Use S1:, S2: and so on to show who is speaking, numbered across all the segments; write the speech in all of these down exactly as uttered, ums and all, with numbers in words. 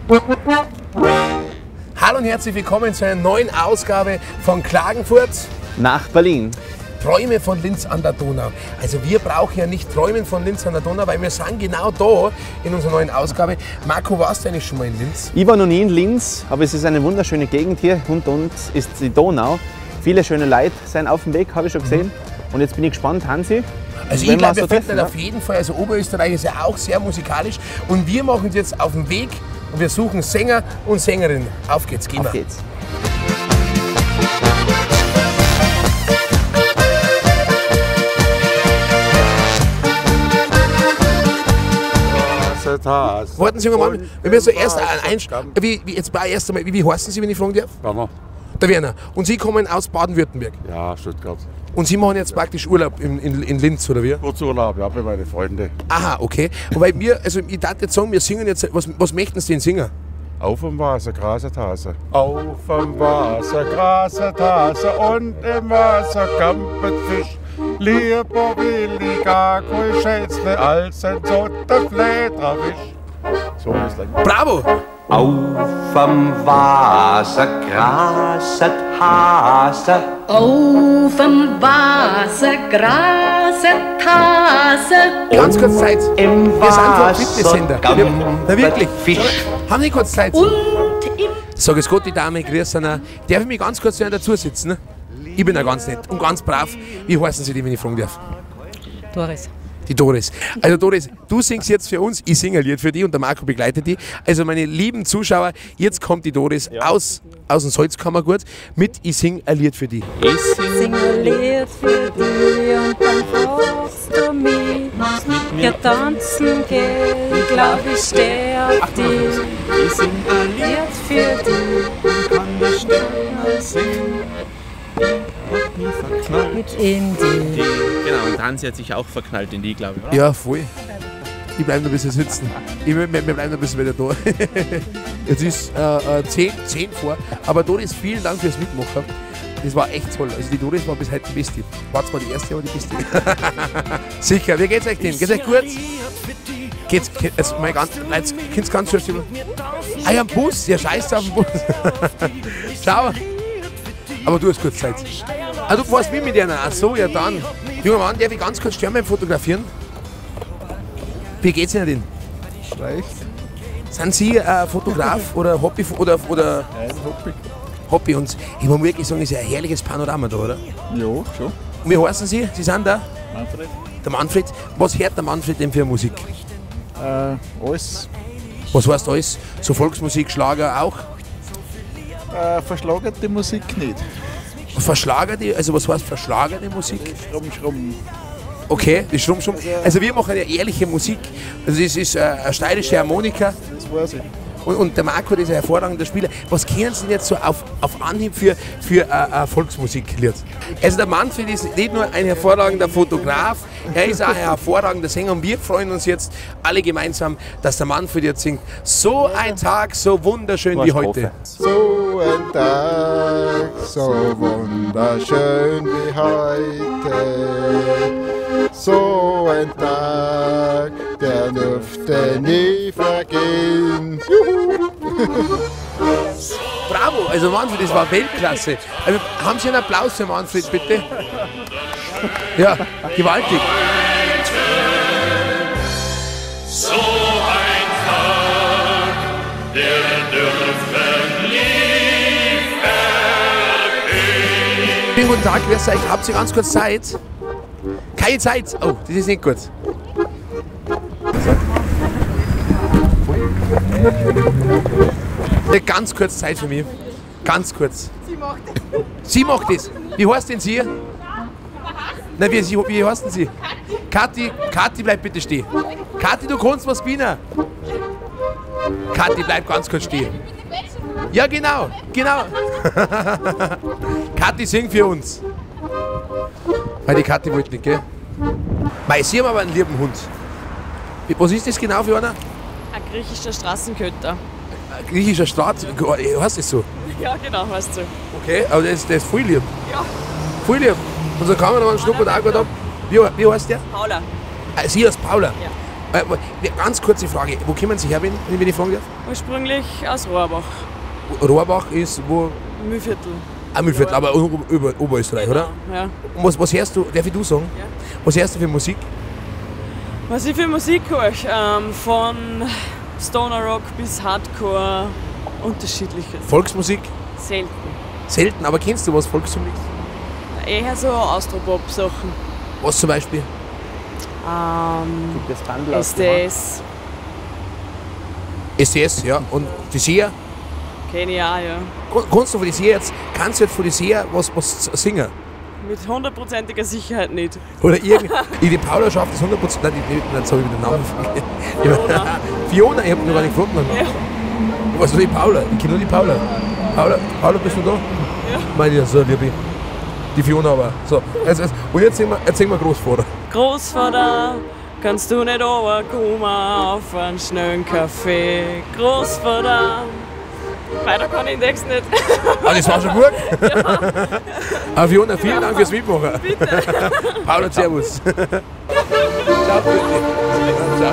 S1: Hallo und herzlich willkommen zu einer neuen Ausgabe von Klagenfurt
S2: nach Berlin.
S1: Träume von Linz an der Donau. Also wir brauchen ja nicht träumen von Linz an der Donau, weil wir sind genau da in unserer neuen Ausgabe. Marco, warst du eigentlich schon mal in Linz?
S2: Ich war noch nie in Linz, aber es ist eine wunderschöne Gegend hier. Hinter uns ist die Donau. Viele schöne Leute sind auf dem Weg, habe ich schon gesehen. Mhm. Und jetzt bin ich gespannt, Hansi.
S1: Also ich glaube, wir finden das auf jeden Fall. Also Oberösterreich ist ja auch sehr musikalisch. Und wir machen uns jetzt auf den Weg und wir suchen Sänger und Sängerinnen. Auf geht's, gehen wir.
S2: Auf geht's.
S1: Warten Sie mal, wenn wir so erst ein, wie, wie, jetzt erst einmal, wie, wie heißen Sie, wenn ich fragen darf?
S3: Werner.
S1: Der Werner. Und Sie kommen aus Baden-Württemberg?
S3: Ja, Stuttgart.
S1: Und Sie machen jetzt praktisch Urlaub in, in, in Linz, oder wie?
S3: Kurzurlaub, ja, bei meinen Freunden.
S1: Aha, okay. Wobei wir, also ich darf jetzt sagen, wir singen jetzt, was, was möchten Sie denn singen?
S3: Auf dem Wasser, Grasentase. Auf dem Wasser, Grasentase und im Wasser kampet Fisch. Lieber will ich gar kein Schätzle als ein sotter Flädrafisch. So ist das.
S1: Bravo!
S4: Auf am Wasser graset Hase.
S5: Auf am Wasser graset Hase.
S1: Ganz kurz Zeit.
S4: Im
S1: Wir sind vom
S4: Wasser
S1: Fitnesssender. Na wirklich.
S4: Fisch.
S1: Haben Sie kurz Zeit?
S5: Und im
S1: Sag es Gott, die Dame, grüß Sie. Darf ich mich ganz kurz dazu sitzen? Ich bin ja ganz nett und ganz brav. Wie heißen Sie die, wenn ich fragen darf?
S6: Doris.
S1: Die Doris. Also Doris, du singst jetzt für uns, ich singe ein Lied für dich und der Marco begleitet die. Also meine lieben Zuschauer, jetzt kommt die Doris ja. aus, aus dem Salzkammergut mit Ich sing ein Lied für dich.
S6: Ich sing ein Lied für dich und dann fragst du mich, ja tanzen gehen, ich glaub ich steh auf dich. Ich sing ein Lied für dich und kann die Stimme singen. Mit in die.
S2: Genau, und Hansi hat sich auch verknallt in die, glaube ich. Oder?
S1: Ja, voll. Ich bleibe noch ein bisschen sitzen. Ich, wir, wir bleiben noch ein bisschen wieder da. Jetzt ist äh, zehn vor. Aber Doris, vielen Dank fürs Mitmachen. Das war echt toll. Also die Doris war bis heute die Beste. War zwar die erste, aber die Beste. Sicher. Wie geht's euch denn? Geht's euch gut? Geht's, jetzt mal ganz, jetzt geht's ganz schön. Ah ja, am Bus. Ja, scheiße auf dem Bus. Schau. Aber du hast kurz Zeit. Ah, du fährst mit mit einer. Ach so, ja dann. Junger Mann, darf ich ganz kurz Sternbein fotografieren? Wie geht's Ihnen denn?
S3: Schlecht.
S1: Sind Sie äh, Fotograf oder Hobby? Oder, oder
S3: Nein, Hobby.
S1: Hobby. Und ich muss wirklich sagen, es ist ein herrliches Panorama da, oder?
S3: Ja, schon.
S1: Und wie heißen Sie? Sie sind da?
S3: Manfred.
S1: Der Manfred. Was hört der Manfred denn für Musik?
S3: Äh, alles.
S1: Was heißt alles? So Volksmusik, Schlager auch?
S3: Äh, verschlagerte Musik nicht.
S1: Verschlagerte, also was heißt verschlagerte Musik?
S3: Schrumm, schrumm.
S1: Okay, die Schrumm, Schrumm. Also wir machen ja ehrliche Musik. Also es ist äh, eine steirische Harmonika.
S3: Das weiß ich.
S1: Und, und der Marco, das ist ein hervorragender Spieler. Was kennen Sie denn jetzt so auf, auf Anhieb für, für äh, ein Volksmusiklied? Also der Manfred ist nicht nur ein hervorragender Fotograf, er ist auch ein hervorragender Sänger und wir freuen uns jetzt alle gemeinsam, dass der Manfred jetzt singt. So ein Tag, so wunderschön wie heute.
S3: So ein Tag, so wunderschön wie heute. So ein Tag, der dürfte nie vergehen.
S1: Bravo, also Manfred, das war Weltklasse. Also, haben Sie einen Applaus für Manfred, bitte? Ja, gewaltig.
S7: So ein Tag, der dürfte nie vergehen.
S1: Schönen guten Tag, grüß euch. Habt ihr ganz kurz Zeit? Keine Zeit. Oh, das ist nicht gut. Ganz kurz Zeit für mich. Ganz kurz. Sie macht das. Sie macht das. Wie heißt denn Sie? Nein, wie, wie heißt denn Sie? Kathi. Kathi, bleib bitte stehen. Kathi, du kannst was gewinnen. Kathi, bleib ganz kurz stehen. Ja, genau. Genau. Kathi, sing für uns. Weil die Kathi wollte nicht, gell? Mei, Sie haben aber einen lieben Hund. Was ist das genau für einer?
S6: Ein griechischer Straßenköter.
S1: Ein griechischer Straßen... Heißt das so?
S6: Ja, genau, weißt du.
S1: Okay, aber der ist, der ist voll lieb.
S6: Ja.
S1: Voll lieb. Unser Kameramann schnuppert auch gerade ab. Wie, wie heißt der?
S6: Paula.
S1: Ah, Sie heißt Paula?
S6: Ja.
S1: Äh, eine ganz kurze Frage, wo kommen Sie her, wenn, wenn ich fragen darf?
S6: Ursprünglich aus Rohrbach,
S1: Rohrbach ist wo?
S6: Mühlviertel.
S1: Ah, Mühlviertel, aber über Oberösterreich, oder?
S6: Ja.
S1: Und was, was hörst du, darf ich du sagen?
S6: Ja.
S1: Was hörst du für Musik?
S6: Was ich für Musik höre, ähm, von Stoner Rock bis Hardcore, unterschiedliches.
S1: Volksmusik?
S6: Selten.
S1: Selten, aber kennst du was Volksmusik?
S6: Eher so Austropop-Sachen.
S1: Was zum Beispiel?
S6: Ähm,
S2: Gibt es Bandel aus
S6: S D S,
S1: S D S, ja. Und die Seher?
S6: kenne ich auch, ja.
S1: Kon- Kannst du von die Seher jetzt, kannst du jetzt von die Seher was, was singen?
S6: Mit hundertprozentiger Sicherheit nicht.
S1: Oder irgend, die Paula schafft das hundert Prozent. Nein, die, die, jetzt habe ich wieder den Namen vergessen.
S6: Fiona.
S1: Fiona, ich habe noch gar nicht gefunden.
S6: Ja.
S1: Was ist die Paula? Ich kenne nur die Paula. Paula, Paula, bist du da?
S6: Ja.
S1: Meine ich, so, liebe. Die Fiona aber. So, jetzt, jetzt, und jetzt singen wir, jetzt singen wir Großvater.
S6: Großvater, kannst du nicht runterkommen auf einen schnellen Kaffee? Großvater, weiter kann ich den Text nicht.
S1: Ah, das war schon gut. Ja. Aber Fiona, vielen Dank fürs Mitmachen.
S6: Bitte.
S1: Paula, servus. Ciao. Ciao.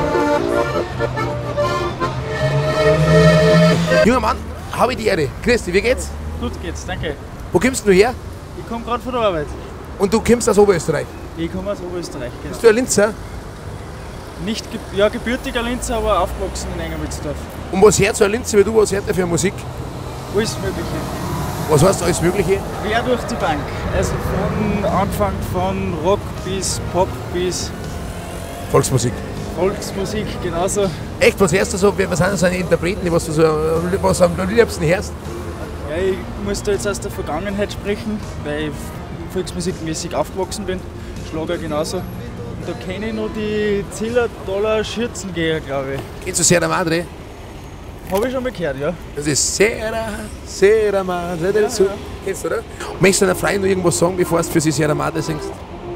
S1: Junger Mann, habe ich die Ehre. Christi, wie geht's?
S8: Gut geht's, danke.
S1: Wo kommst du her?
S8: Ich komme gerade von der Arbeit.
S1: Und du kommst aus Oberösterreich.
S8: Ich komme aus Oberösterreich, genau.
S1: Bist du ein Linzer?
S8: Nicht ge ja, gebürtiger Linzer, aber aufgewachsen in Engerwitzdorf.
S1: Und was hört so ein Linzer wie du, was hört der für Musik?
S8: Alles Mögliche.
S1: Was heißt alles Mögliche?
S8: Quer durch die Bank. Also von Anfang von Rock bis Pop bis
S1: Volksmusik.
S8: Volksmusik, genauso.
S1: Echt, was hörst du so? Was sind so deine Interpreten, die was du so, was am liebsten hörst?
S8: Ja, ich muss da jetzt aus der Vergangenheit sprechen, weil ich volksmusikmäßig aufgewachsen bin. Schlager genauso. Und da kenne ich noch die Zillertaler Schürzengeher, glaube ich.
S1: Kennst du Sierra Madre?
S8: Habe ich schon mal gehört, ja.
S1: Das ist Sierra, Sierra Madre del Sur. Kennst du, oder? Und möchtest du deiner Freundin noch irgendwas sagen, bevor du für sie Sierra Madre singst?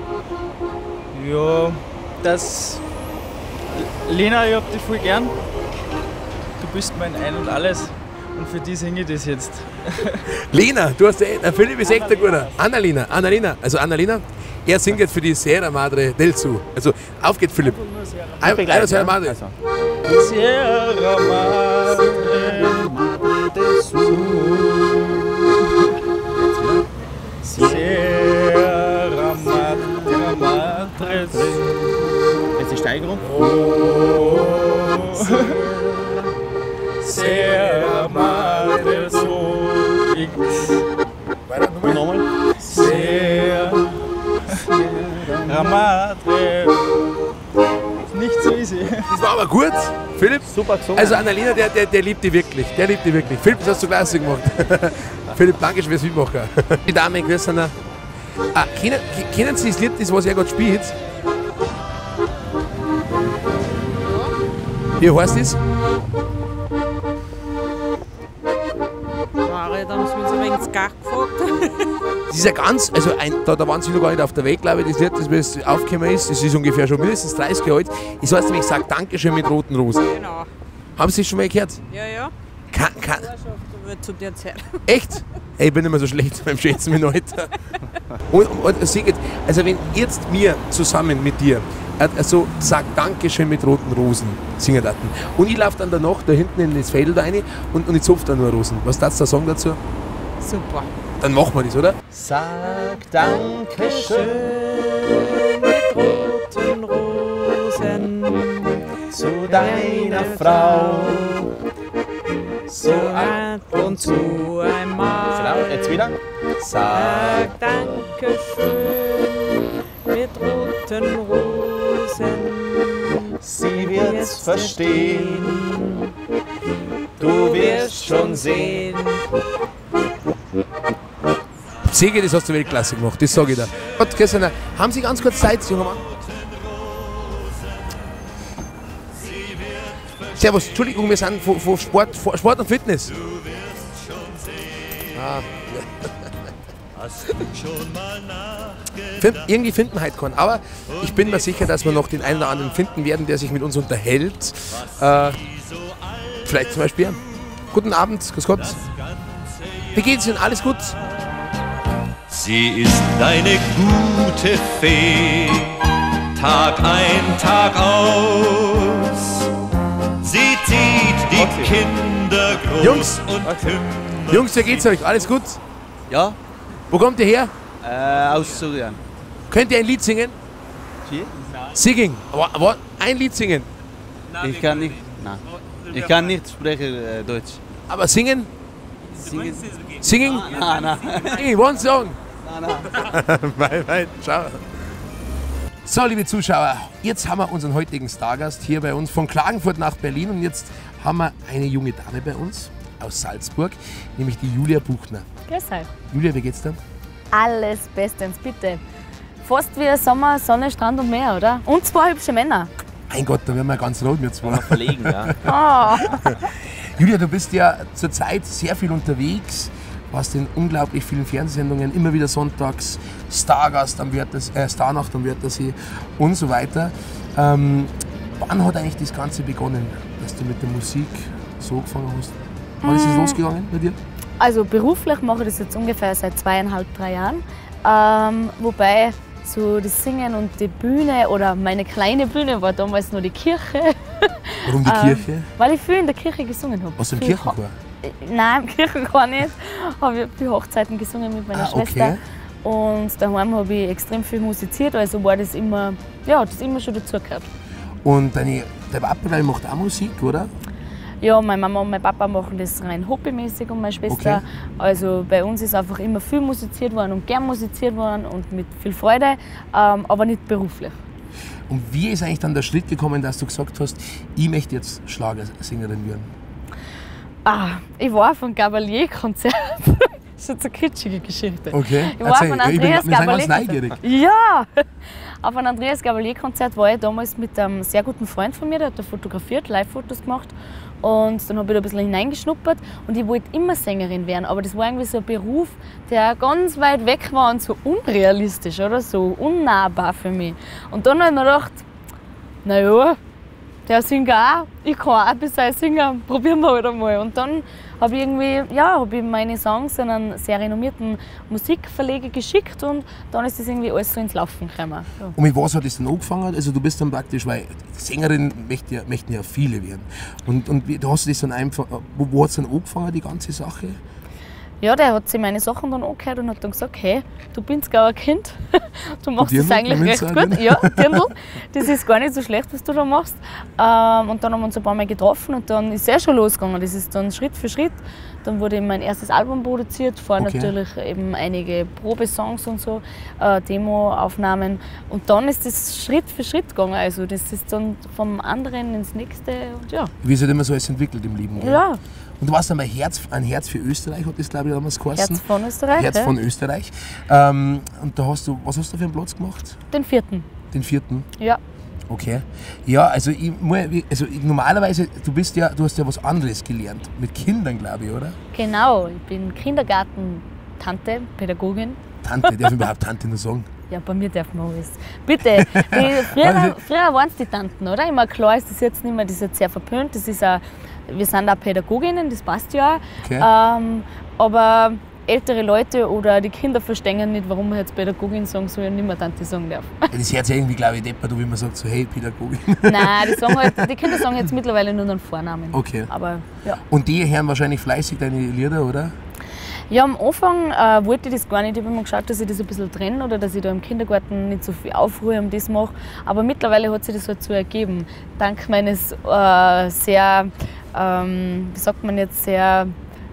S8: Ja, das. Lena, ich hab dich voll gern. Du bist mein Ein und Alles. Und für die singe ich das jetzt.
S1: Lena, du hast der Philipp ist echt ein guter. Annalena, Annalena, also Annalena, er singt jetzt für die Sierra Madre del Sur. Also auf geht Philipp. Ein- Einer Sierra Madre.
S2: Also.
S8: Sierra Madre del Sur. Sierra Madre, Madre Sur.
S2: Jetzt die Steigerung.
S8: Sierra Madre del Sur.
S2: Und nochmal.
S8: Sierra Madre. Nicht so easy.
S1: Das war aber gut, Philipp.
S2: Super gesungen.
S1: Also Annalena, der, der, der liebt die wirklich. Der liebt die wirklich. Philipp, das hast du klasse gemacht. Philipp, danke schön fürs Mitmachen. Die Dame, grüß Sie. Ah, kennen, kennen Sie das Lied, das was er gerade spielt? Wie heißt das?
S9: Mari, da haben sie uns ein wenig ins Gach gefragt.
S1: Das ist ja ganz, also ein, da, da waren Sie noch gar nicht auf der Weg, glaube ich, das Lied, das was aufgekommen ist. Das ist ungefähr schon mindestens dreißig Jahre alt. Das heißt nämlich, ich sage Dankeschön mit roten Rosen.
S9: Genau.
S1: Haben Sie das schon mal gehört?
S9: Ja, ja.
S1: Kann, kann,
S9: Aber zu der Zeit.
S1: echt? Hey, ich bin nicht mehr so schlecht beim Schätzen mit Alter. Und, und Sigrid, also wenn jetzt wir zusammen mit dir also sag Dankeschön mit roten Rosen singen daten und ich laufe dann danach da hinten in das Feld rein und, und ich zupfe da nur Rosen. Was darfst du da sagen dazu?
S9: Super.
S1: Dann machen wir das, oder?
S2: Sag Dankeschön
S9: Mit roten Rosen
S2: zu deiner Frau.
S9: so ab und zu einmal.
S2: Jetzt wieder.
S9: Sag Dankeschön mit roten Rosen.
S2: Sie wird's verstehen. Du wirst schon sehen.
S1: Säge, das hast du Weltklasse gemacht, das sage ich dir. Gott, Christian, haben Sie ganz kurz Zeit, junger Mann? Servus, Entschuldigung, wir sind von, von Sport, von Sport und Fitness. Ah. Find, irgendwie finden wir heute keinen, aber ich bin mir sicher, dass wir noch den einen oder anderen finden werden, der sich mit uns unterhält. Äh, vielleicht zum Beispiel. Guten Abend, grüß Gott. Wie geht's Ihnen? Alles gut?
S7: Sie ist eine gute Fee, Tag ein, Tag aus. die Kinder groß
S1: Jungs.
S7: und kümmern.
S1: Jungs, wie geht's euch? Alles gut?
S10: Ja,
S1: Wo kommt ihr her?
S10: äh, aus Syrien.
S1: Könnt ihr ein Lied singen?
S10: Sie?
S1: Singing. Aber, aber ein Lied singen.
S10: Ich kann nicht, nein. Ich kann nicht sprechen äh, Deutsch.
S1: Aber singen?
S10: Singen?
S1: Singing?
S10: Nein, nein.
S1: Hey, one song.
S10: Nein, nein.
S1: Nein, nein, schau. So, liebe Zuschauer, jetzt haben wir unseren heutigen Stargast hier bei uns von Klagenfurt nach Berlin und jetzt haben wir eine junge Dame bei uns aus Salzburg, nämlich die Julia Buchner.
S11: Grüß euch.
S1: Julia, wie geht's dir?
S11: Alles bestens, bitte. Fast wie Sommer, Sonne, Strand und Meer, oder? Und zwei hübsche Männer.
S1: Mein Gott, da werden wir ganz rot mit zwei.
S10: Verlegen, ja.
S11: Oh.
S1: Julia, du bist ja zurzeit sehr viel unterwegs, warst in unglaublich vielen Fernsehsendungen, immer wieder sonntags, Stargast am Wörthersee, äh, Starnacht am Wörthersee und so weiter. Ähm, wann hat eigentlich das Ganze begonnen, dass du mit der Musik so angefangen hast? Wann ist es losgegangen bei dir?
S11: Also beruflich mache ich das jetzt ungefähr seit zweieinhalb, drei Jahren. Ähm, wobei so das Singen und die Bühne oder meine kleine Bühne war damals nur die Kirche.
S1: Warum die
S11: ähm,
S1: Kirche?
S11: Weil ich viel in der Kirche gesungen habe.
S1: Aus dem
S11: Viel
S1: Kirchenchor?
S11: Ho- Nein, im Kirchenchor nicht. Habe ich viel Hochzeiten gesungen mit meiner
S1: Ah, okay.
S11: Schwester. Und daheim habe ich extrem viel musiziert, also war das immer, ja, hat das immer schon dazugehört.
S1: Und deine, dein Papa, der macht auch Musik, oder?
S11: Ja, meine Mama und mein Papa machen das rein hobbymäßig und meine Schwester.
S1: Okay.
S11: Also bei uns ist einfach immer viel musiziert worden und gern musiziert worden und mit viel Freude, ähm, aber nicht beruflich.
S1: Und wie ist eigentlich dann der Schritt gekommen, dass du gesagt hast, ich möchte jetzt Schlagersängerin werden?
S11: Ah, ich war auf einem Gabalier-Konzert. Das ist jetzt eine kitschige Geschichte.
S1: Okay,
S11: Ich war
S1: erzähl.
S11: auf
S1: Ja,
S11: einem
S1: ich bin-
S11: Andreas
S1: wir sind ganz
S11: Gabalier-Konzert.
S1: neugierig.
S11: Ja! Auf einem Andreas Gabalier-Konzert war ich damals mit einem sehr guten Freund von mir, der hat da fotografiert, Live-Fotos gemacht. Und dann habe ich da ein bisschen hineingeschnuppert und ich wollte immer Sängerin werden. Aber das war irgendwie so ein Beruf, der ganz weit weg war und so unrealistisch oder so unnahbar für mich. Und dann habe ich mir gedacht, naja, der singt auch, ich kann auch ein bisschen singen, probieren wir halt einmal. Und dann habe ich irgendwie, ja, habe ich meine Songs an einen sehr renommierten Musikverleger geschickt und dann ist das irgendwie alles so ins Laufen gekommen. Ja.
S1: Und mit was hat das dann angefangen? Also du bist dann praktisch, weil Sängerin möchten ja, möchten ja viele werden. Und, und wie, hast du das dann einfach, wo, wo hat es dann angefangen, die ganze Sache?
S11: Ja, der hat sich meine Sachen dann angehört und hat dann gesagt, hey, du bist gar ein Kind, du machst das
S1: Dirndl,
S11: eigentlich
S1: kann man
S11: recht
S1: sagen?
S11: gut. Ja, Dirndl, das ist gar nicht so schlecht, was du da machst. Ähm, und dann haben wir uns ein paar Mal getroffen und dann ist es eh schon losgegangen. Das ist dann Schritt für Schritt. Dann wurde eben mein erstes Album produziert, vorher
S1: Okay.
S11: natürlich eben einige Probesongs und so, äh, Demoaufnahmen. Und dann ist das Schritt für Schritt gegangen. Also das ist dann vom anderen ins nächste und ja.
S1: Wie sich halt immer so alles entwickelt im Leben. Gell?
S11: Ja.
S1: Und du warst dann bei Herz, ein Herz für Österreich, hat das glaube ich damals geheißen.
S11: Herz von Österreich.
S1: Herz
S11: ja.
S1: von Österreich. Ähm, und da hast du, was hast du für einen Platz gemacht?
S11: Den vierten.
S1: Den vierten?
S11: Ja.
S1: Okay. Ja, also, ich, muss- also ich, normalerweise, du bist ja, du hast ja was anderes gelernt. Mit Kindern, glaube ich, oder?
S11: Genau, ich bin Kindergarten-Tante, Pädagogin.
S1: Tante, darf ich überhaupt Tante nur sagen?
S11: Ja, bei mir darf man alles. Bitte, die, früher, früher waren es die Tanten, oder? Immer klar ist das jetzt nicht mehr, das ist jetzt sehr verpönt. Das ist auch, wir sind auch Pädagoginnen, das passt ja auch.
S1: Okay.
S11: Ähm, aber ältere Leute oder die Kinder verstehen nicht, warum man jetzt Pädagogin sagen soll und nicht mehr Tante sagen darf.
S1: Das hört sich irgendwie, glaube ich, deppert, wie man sagt, so, hey, Pädagogin.
S11: Nein, die, sagen halt, die Kinder sagen jetzt mittlerweile nur noch einen Vornamen.
S1: Okay.
S11: Aber ja.
S1: Und die hören wahrscheinlich fleißig deine Lieder, oder?
S11: Ja, am Anfang äh, wollte ich das gar nicht. Ich habe immer geschaut, dass ich das ein bisschen trenne oder dass ich da im Kindergarten nicht so viel Aufruhe um das mache. Aber mittlerweile hat sich das halt so ergeben. Dank meines äh, sehr, ähm, wie sagt man jetzt, sehr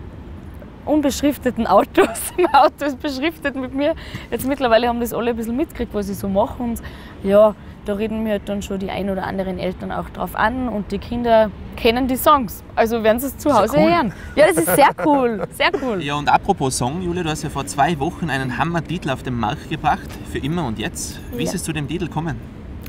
S11: unbeschrifteten Autos. Mein Auto ist beschriftet mit mir. Jetzt mittlerweile haben das alle ein bisschen mitgekriegt, was ich so mache. Und ja, da reden mir halt dann schon die ein oder anderen Eltern auch drauf an und die Kinder kennen die Songs. Also werden sie es zu Hause
S10: cool.
S11: hören. Ja, das ist sehr cool, sehr cool.
S10: Ja, und apropos Song, Julia, du hast ja vor zwei Wochen einen Hammer-Titel auf den Markt gebracht, für immer und jetzt. Wie ist
S11: Ja.
S10: es zu dem Titel gekommen?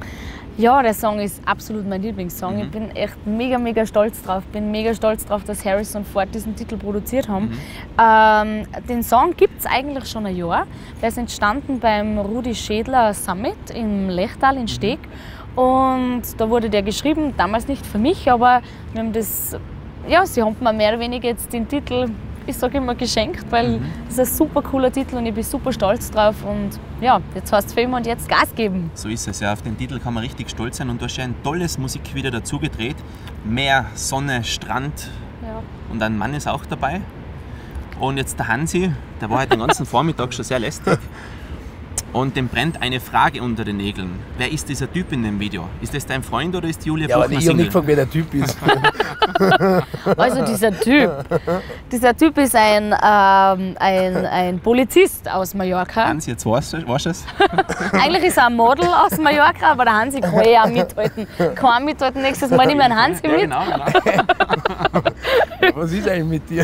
S11: Ja, der Song ist absolut mein Lieblingssong.
S10: Mhm.
S11: Ich bin echt mega, mega stolz drauf. Bin mega stolz drauf, dass Harrison Ford diesen Titel produziert haben. Ähm, den Song gibt es eigentlich schon ein Jahr. Der ist entstanden beim Rudi Schädler Summit im Lechtal in Steg. Und da wurde der geschrieben, damals nicht für mich, aber wir haben das, ja, sie haben mir mehr oder weniger jetzt den Titel ich sage immer geschenkt, weil
S10: Mhm.
S11: das ist ein super cooler Titel und ich bin super stolz drauf. Und ja, jetzt heißt es für immer und jetzt Gas geben.
S10: So ist es, ja. Auf den Titel kann man richtig stolz sein und du hast ja ein tolles Musikvideo dazu gedreht. Meer, Sonne, Strand
S11: Ja.
S10: und ein Mann ist auch dabei. Und jetzt der Hansi, der war heute den ganzen Vormittag schon sehr lästig. Und dem brennt eine Frage unter den Nägeln. Wer ist dieser Typ in dem Video? Ist das dein Freund oder ist Julia
S1: Ja, aber
S10: Buchner
S1: ich habe nicht
S10: Single?
S1: gefragt, wer der Typ ist.
S11: Also dieser Typ, dieser Typ ist ein, ähm, ein, ein Polizist aus Mallorca.
S10: Hansi, jetzt weißt du weißt du es?
S11: Eigentlich ist er ein Model aus Mallorca, aber der Hansi kann eh auch mithalten. Kann mithalten, nächstes Mal nehmen wir einen Hansi
S10: Ja,
S11: mit.
S10: genau, genau.
S1: Was ist eigentlich mit dir?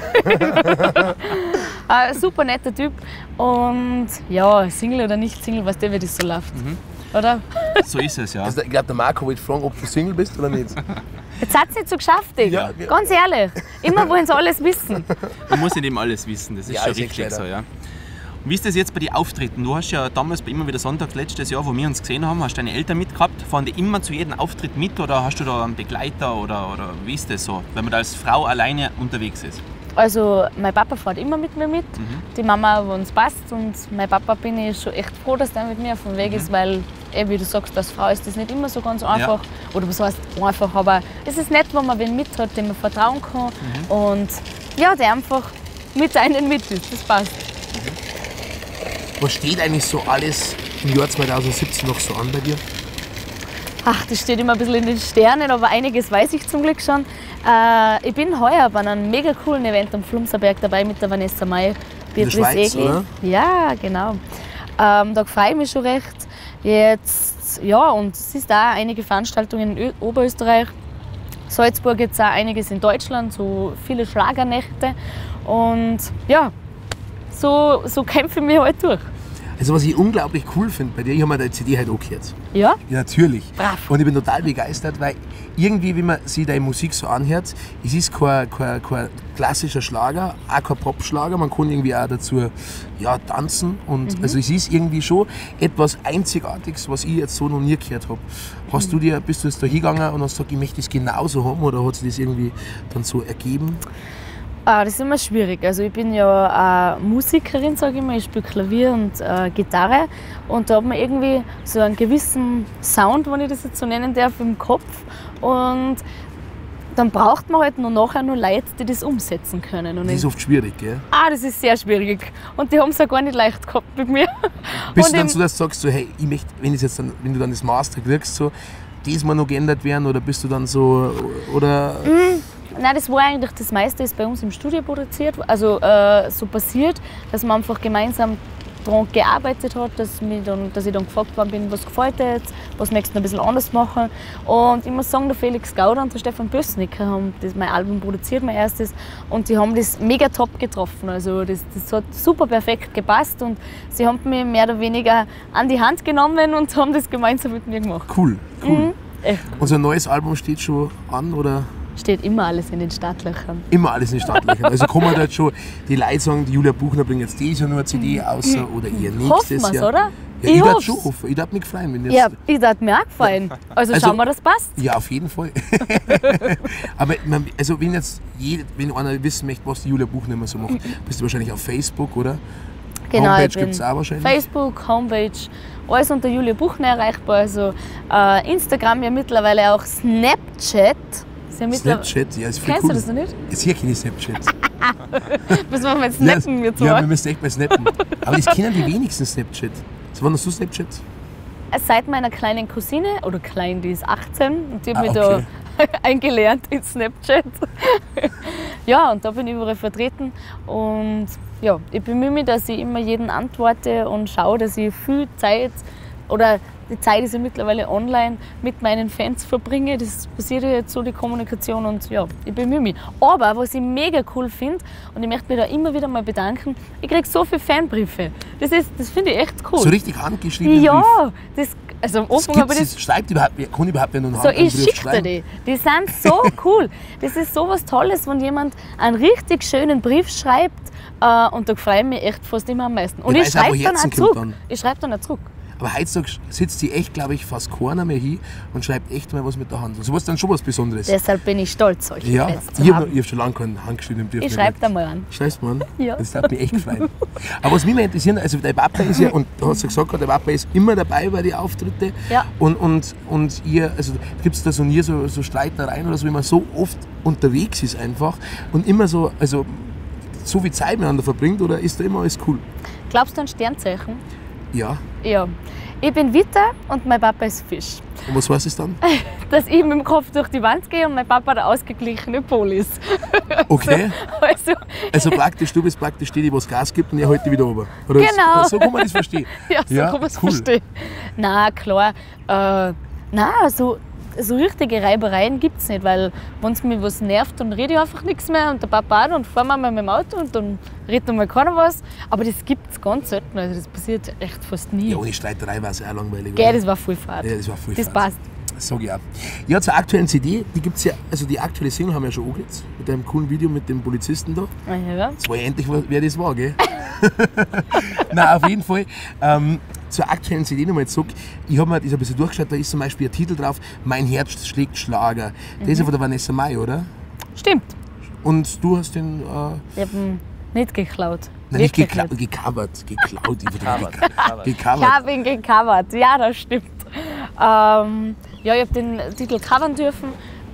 S11: Ein super netter Typ. Und ja, Single oder nicht Single, weißt du, wie das so läuft.
S10: Mhm.
S11: Oder?
S10: So ist es, ja.
S1: Also, ich glaube, der Marco wollte fragen, ob du Single bist oder nicht.
S11: Jetzt seid ihr nicht so geschäftig.
S1: Ja, ja.
S11: Ganz ehrlich. Immer wollen sie alles wissen.
S10: Man muss nicht eben alles wissen, das ist
S1: Ja,
S10: schon
S1: ist eh
S10: richtig
S1: gescheiter.
S10: so, ja. Und wie ist das jetzt bei den Auftritten? Du hast ja damals bei Immer wieder Sonntag letztes Jahr, wo wir uns gesehen haben, hast deine Eltern mitgehabt. Fahren die immer zu jedem Auftritt mit oder hast du da einen Begleiter oder, oder wie ist das so, wenn man da als Frau alleine unterwegs ist?
S11: Also mein Papa fährt immer mit mir mit,
S10: Mhm.
S11: die Mama, wo uns passt, und mein Papa bin ich schon echt froh, dass der mit mir auf dem Weg ist, weil, eh, wie du sagst, als Frau ist das nicht immer so ganz einfach, oder was heißt einfach, aber es ist nett, wenn man wen mit hat, dem man vertrauen kann und ja, der einfach mit einem mit ist, das passt.
S1: Was steht eigentlich so alles im Jahr zweitausendsiebzehn noch so an bei dir?
S11: Ach, das steht immer ein bisschen in den Sternen, aber einiges weiß ich zum Glück schon. Äh, ich bin heuer bei einem mega coolen Event am Flumserberg dabei mit der Vanessa May, Beatrice
S1: Schweiz,
S11: Egli.
S1: oder?
S11: Ja, genau. Ähm, da freue ich mich schon recht. Jetzt, ja, und es ist da einige Veranstaltungen in Ö Oberösterreich. Salzburg jetzt auch einiges in Deutschland, so viele Schlagernächte. Und ja, so, so kämpfe ich mich halt durch.
S1: Also was ich unglaublich cool finde bei dir, ich habe mir die C D halt angehört.
S11: Ja?
S1: Ja, natürlich.
S11: Brav.
S1: Und ich bin total begeistert, weil irgendwie, wenn man sich deine Musik so anhört, es ist kein, kein, kein klassischer Schlager, auch kein Popschlager, man kann irgendwie auch dazu ja, tanzen. Und
S11: Mhm.
S1: also es ist irgendwie schon etwas Einzigartiges, was ich jetzt so noch nie gehört habe. Hast du dir, bist du jetzt da hingegangen und hast gesagt, ich möchte das genauso haben, oder hat sich das irgendwie dann so ergeben?
S11: Ah, das ist immer schwierig. Also ich bin ja auch Musikerin, sage ich mal. Ich spiele Klavier und äh, Gitarre. Und da hat man irgendwie so einen gewissen Sound, wenn ich das jetzt so nennen darf, im Kopf. Und dann braucht man halt nur nachher nur Leute, die das umsetzen können. Und
S1: Das ist
S11: ich,
S1: oft schwierig, gell?
S11: ah, das ist sehr schwierig. Und die haben es ja gar nicht leicht gehabt mit mir.
S1: Bist
S11: Und
S1: du dann
S11: im-
S1: so, dass du sagst, so, hey, ich möchte, wenn, das jetzt dann, wenn du dann das Master kriegst, so, das mal noch geändert werden, oder bist du dann so, oder...
S11: Nein, das war eigentlich, das meiste ist bei uns im Studio produziert, also äh, so passiert, dass man einfach gemeinsam daran gearbeitet hat, dass, mich dann, dass ich dann gefragt worden bin, was gefällt dir jetzt, was möchtest du ein bisschen anders machen. Und ich muss sagen, der Felix Gauder und der Stefan Bössnicker haben das, mein Album produziert, mein erstes, und die haben das mega top getroffen. Also das, das hat super perfekt gepasst und sie haben mich mehr oder weniger an die Hand genommen und haben das gemeinsam mit mir gemacht.
S1: Cool, cool.
S11: Mhm. Echt.
S1: Unser neues Album steht schon an, oder?
S11: Steht immer alles in den Startlöchern.
S1: Immer alles in den Startlöchern. Also kann man dort schon die Leute sagen, die Julia Buchner bringt jetzt dieses Jahr nur eine C D raus oder ihr nächstes
S11: Hoffen wir's,
S1: Jahr.
S11: oder?
S1: Ja,
S11: Ich
S1: ich würde
S11: hoff's.
S1: schon hoffen. Ich würde mich freuen, wenn jetzt...
S11: Ja, ich dachte mir auch gefallen. Also,
S1: Also-
S11: schauen wir, dass passt.
S1: Ja, auf jeden Fall. Aber man, also wenn jetzt jede, wenn einer wissen möchte, was die Julia Buchner immer so macht, bist du wahrscheinlich auf Facebook, oder?
S11: Genau,
S1: Homepage
S11: ich bin
S1: gibt es auch wahrscheinlich.
S11: Facebook, Homepage, alles unter Julia Buchner erreichbar. Also äh, Instagram, ja mittlerweile auch Snapchat. Ist ja mittler-
S1: Snapchat, ja, ist viel
S11: Kennst
S1: cool.
S11: du das noch nicht?
S1: Jetzt hier kenne ich Snapchat.
S11: Müssen wir mal snappen, wir zwei.
S1: Ja, wir müssen echt mal snappen. Aber das kennen die wenigsten Snapchat. So, wann hast du Snapchat?
S11: Seit meiner kleinen Cousine, oder klein, die ist achtzehn, und die hat
S1: Ah,
S11: mich
S1: okay.
S11: da eingelernt in Snapchat. Ja, und da bin ich überall vertreten. Und ja, ich bemühe mich, dass ich immer jeden antworte und schaue, dass ich viel Zeit, oder die Zeit ist ja mittlerweile online, mit meinen Fans verbringe. Das passiert ja jetzt so, die Kommunikation, und ja, ich bemühe mich. Aber was ich mega cool finde, und ich möchte mich da immer wieder mal bedanken, ich kriege so viele Fanbriefe. Das, ist- das finde ich echt cool.
S1: So richtig handgeschrieben.
S11: Ja, das, also am Anfang habe ich das.
S1: Schreibt überhaupt, wer- kann überhaupt wer noch
S11: So,
S1: einen
S11: ich
S1: Brief
S11: schicke dir
S1: schreiben?
S11: die. Die sind so cool. Das ist so was Tolles, wenn jemand einen richtig schönen Brief schreibt. Äh, und da freue ich mich echt fast immer am meisten. Und
S1: Ja,
S11: ich
S1: weil's auch
S11: schreibe
S1: von
S11: dann auch
S1: Herzen
S11: zurück.
S1: kommt dann.
S11: Ich schreibe dann auch zurück.
S1: Aber heutzutage sitzt sie echt, glaube ich, fast keiner mehr hin und schreibt echt mal was mit der Hand. Und sowas ist dann schon was Besonderes.
S11: Deshalb bin ich stolz, solche
S1: Ja,
S11: Fans zu
S1: ich habe
S11: haben.
S1: hab schon lange keinen handgeschriebenen Brief
S11: Ich
S1: mehr
S11: schreibe da
S1: gekriegt.
S11: mal an.
S1: Schreibst du mal an?
S11: Ja.
S1: Das hat mich echt gefreut. Aber was mich mal interessiert, also dein Papa ist ja, und du hast ja gesagt, der Papa ist immer dabei bei den Auftritten.
S11: Ja.
S1: Und, und, und ihr, also gibt es da so nie so, so Streitereien oder so, wie man so oft unterwegs ist einfach und immer so, also so viel Zeit miteinander verbringt, oder ist da immer alles cool?
S11: Glaubst du an Sternzeichen?
S1: Ja.
S11: Ja. Ich bin Witter und mein Papa ist Fisch.
S1: Und was heißt es dann?
S11: Dass ich mit dem Kopf durch die Wand gehe und mein Papa der ausgeglichene Pol ist.
S1: Okay.
S11: Also,
S1: Also praktisch, du bist praktisch die, die was Gas gibt und er hält dich wieder runter. Oder
S11: Genau.
S1: So, so kann man das verstehen.
S11: ja, so
S1: Ja,
S11: kann man es
S1: cool.
S11: verstehen. Na klar, äh, na, so, so richtige Reibereien gibt es nicht, weil wenn es mich was nervt, dann rede ich einfach nichts mehr und der Papa auch, dann fahren wir mal mit dem Auto und dann redet mal keiner was. Aber das gibt es ganz selten, also das passiert echt fast nie.
S1: Ja, ohne Streiterei war es auch langweilig.
S11: Gell,
S1: oder?
S11: das war voll Fahrt.
S1: Ja, das war voll
S11: Das
S1: Fahrt.
S11: passt.
S1: Das sag ich auch. Ja, zur aktuellen C D, die gibt's ja, also die aktuelle Single haben wir ja schon angelegt, mit einem coolen Video mit dem Polizisten da.
S11: Ja.
S1: Jetzt war ja endlich, wer das war, gell? Nein, auf jeden Fall. Ähm, zur aktuellen C D nochmal jetzt sag, ich habe mir das ein bisschen durchgeschaut, da ist zum Beispiel ein Titel drauf, Mein Herz schlägt Schlager. Der ist ja von der Vanessa Mai, oder?
S11: Stimmt.
S1: Und du hast den... Äh,
S11: Ich habe ihn nicht geklaut.
S1: nein, nicht
S11: Wirklich
S1: gekla gecovert, geklaut. Ich
S11: Gecovert.
S1: gecovert.
S11: Ich habe ihn gecovert, ja, das stimmt. Ähm, ja, ich habe den Titel covern dürfen,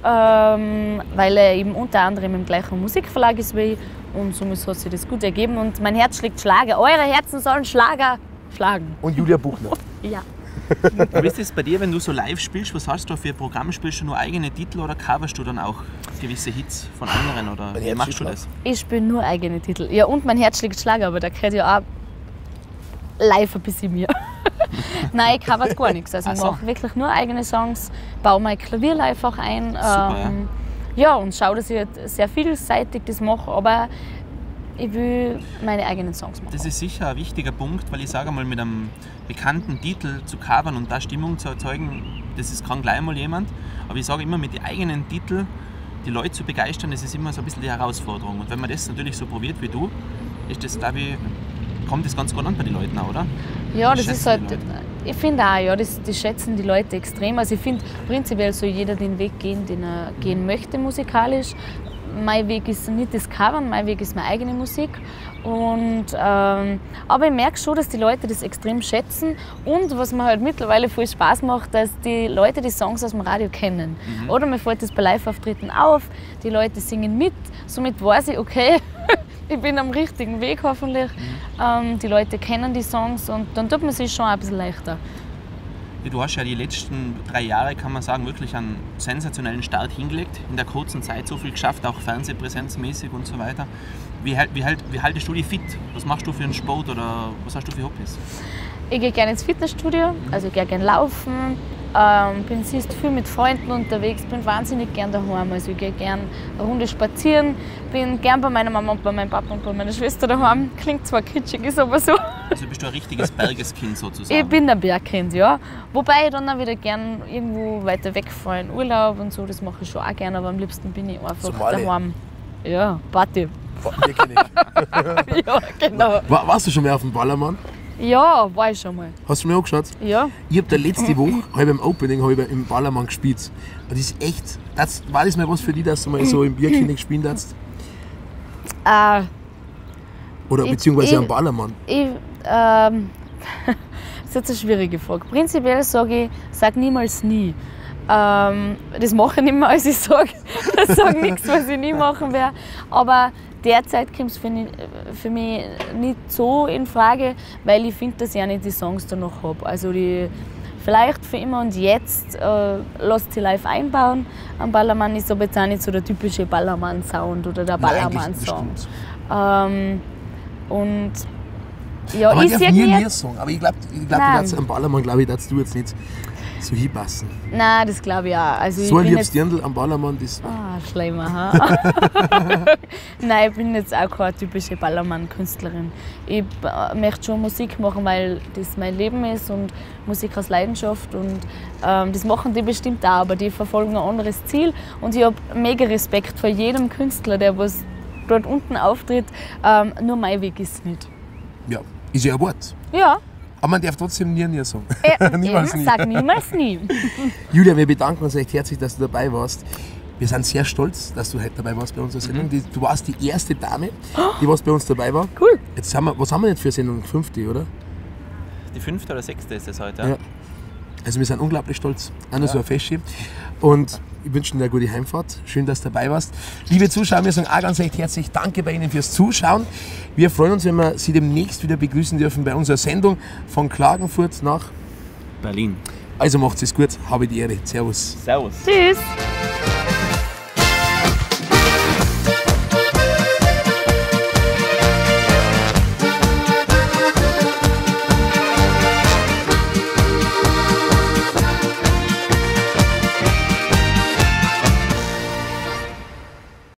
S11: ähm, weil er eben unter anderem im gleichen Musikverlag ist wie ich und somit hat sich das gut ergeben und mein Herz schlägt Schlager. Eure Herzen sollen Schlager schlagen.
S1: Und Julia Buchner.
S11: Ja.
S10: Wie ist das bei dir, wenn du so live spielst? Was hast du da für ein Programm? Spielst du nur eigene Titel oder coverst du dann auch gewisse Hits von anderen? Oder wie machst du das?
S11: Ich spiele nur eigene Titel. Ja, und mein Herz schlägt Schlager, aber da gehört ja auch live ein bisschen mir. Nein, ich cover gar nichts. Also
S10: Ach
S11: ich
S10: so.
S11: mache wirklich nur eigene Songs, baue mein Klavier live auch ein.
S10: Super,
S11: ähm, ja, und schaue, dass ich halt sehr vielseitig das mache, aber ich will meine eigenen Songs machen.
S10: Das ist sicher ein wichtiger Punkt, weil ich sage mal, mit einem bekannten Titel zu covern und da Stimmung zu erzeugen, das ist, kann gleich mal jemand. Aber ich sage immer, mit den eigenen Titeln die Leute zu begeistern, das ist immer so ein bisschen die Herausforderung. Und wenn man das natürlich so probiert wie du, ist das, glaube ich, kommt das ganz gut an bei den Leuten auch, oder?
S11: Ja,
S10: Das
S11: das ist
S10: schätzen
S11: halt,
S10: die
S11: ich finde auch, ja, das, das schätzen die Leute extrem. Also ich finde, prinzipiell soll jeder den Weg gehen, den er gehen möchte musikalisch. Mein Weg ist nicht das Covern, mein Weg ist meine eigene Musik. Und, ähm, aber ich merke schon, dass die Leute das extrem schätzen und was mir halt mittlerweile viel Spaß macht, dass die Leute die Songs aus dem Radio kennen.
S10: Mhm.
S11: Oder mir fällt das bei Live-Auftritten auf, die Leute singen mit, somit weiß ich, okay, ich bin am richtigen Weg hoffentlich.
S10: Mhm.
S11: Ähm, die Leute kennen die Songs und dann tut man sich schon ein bisschen leichter.
S10: Du hast ja die letzten drei Jahre, kann man sagen, wirklich einen sensationellen Start hingelegt. In der kurzen Zeit so viel geschafft, auch fernsehpräsenzmäßig und so weiter. Wie, halt, wie, halt, wie haltest du dich fit? Was machst du für einen Sport oder was hast du für Hobbys?
S11: Ich gehe gerne ins Fitnessstudio, also ich gehe gerne laufen, ähm, bin siehst viel mit Freunden unterwegs, bin wahnsinnig gern daheim. Also ich gehe gerne eine Runde spazieren, bin gern bei meiner Mama und bei meinem Papa und bei meiner Schwester daheim. Klingt zwar kitschig, ist aber so.
S10: Also bist du ein richtiges Bergeskind sozusagen?
S11: Ich bin ein Bergkind, ja. Wobei ich dann auch wieder gern irgendwo weiter wegfahre in Urlaub und so, das mache ich schon auch gerne, aber am liebsten bin ich einfach
S1: Somali.
S11: daheim. Ja, Party.
S1: Die kenn ich.
S11: Ja, genau.
S1: War, warst du schon mal auf dem Ballermann?
S11: Ja, war ich schon mal.
S1: Hast du mir angeschaut?
S11: Ja.
S1: Ich habe da letzte Woche, hab beim Opening, hab ich im Ballermann gespielt. Und das ist echt, das, war das mal was für dich, dass du mal so im Bierkönig spielen darfst?
S11: Äh,
S1: Oder
S11: Ich-
S1: beziehungsweise
S11: ich-
S1: am Ballermann?
S11: Ich, ähm, das ist jetzt eine schwierige Frage. Prinzipiell sage ich, sag niemals nie. Ähm, das mache ich nicht mehr, als ich sage. Ich sage nichts, was ich nie machen werde. Aber derzeit kommt es für, ni- für mich nicht so in Frage, weil ich finde, dass ich auch nicht die Songs da noch habe. Also die, vielleicht für immer und jetzt äh, lasst sie live einbauen. Am Ballermann ist aber jetzt auch nicht so der typische Ballermann-Sound oder der
S1: Nein, eigentlich
S11: Ballermann-Song.
S1: bestimmt.
S11: Ähm, und ja,
S1: aber
S11: ich
S1: ich
S11: sehe
S1: darf nie ein
S11: nicht.
S1: Lied-Song. Aber ich glaube, ich glaub,
S11: Nein.
S1: am Ballermann, glaube ich, darfst du jetzt nicht so hinpassen.
S11: Nein, das glaube ich auch. Also
S1: So
S11: ich
S1: ein
S11: bin
S1: liebes
S11: jetzt,
S1: Dirndl am Ballermann, das...
S11: ah, schlimmer, ha? Nein, ich bin jetzt auch keine typische Ballermann-Künstlerin. Ich äh, möchte schon Musik machen, weil das mein Leben ist und Musik aus Leidenschaft. Und ähm, das machen die bestimmt auch, aber die verfolgen ein anderes Ziel. Und ich habe mega Respekt vor jedem Künstler, der was dort unten auftritt. Ähm, nur mein Weg ist es nicht.
S1: Ja, ist ja ein Wort.
S11: Ja,
S1: Aber man darf trotzdem nie, nie sagen.
S11: Äh,
S1: niemals
S11: eben,
S1: nie.
S11: sag niemals nie.
S1: Julia, wir bedanken uns recht herzlich, dass du dabei warst. Wir sind sehr stolz, dass du heute dabei warst bei unserer Sendung. Die, du warst die erste Dame, die was bei uns dabei war.
S11: Cool.
S1: Jetzt haben wir, was haben wir jetzt für eine Sendung? Fünfte, oder?
S10: Die fünfte oder sechste ist es heute.
S1: Ja. Also wir sind unglaublich stolz. Auch noch so ein Festschi. Und ich wünsche dir eine gute Heimfahrt. Schön, dass du dabei warst. Liebe Zuschauer, wir sagen auch ganz recht herzlich Danke bei Ihnen fürs Zuschauen. Wir freuen uns, wenn wir Sie demnächst wieder begrüßen dürfen bei unserer Sendung von Klagenfurt nach
S10: Berlin.
S1: Also macht es gut. Habe die Ehre. Servus.
S10: Servus.
S11: Tschüss.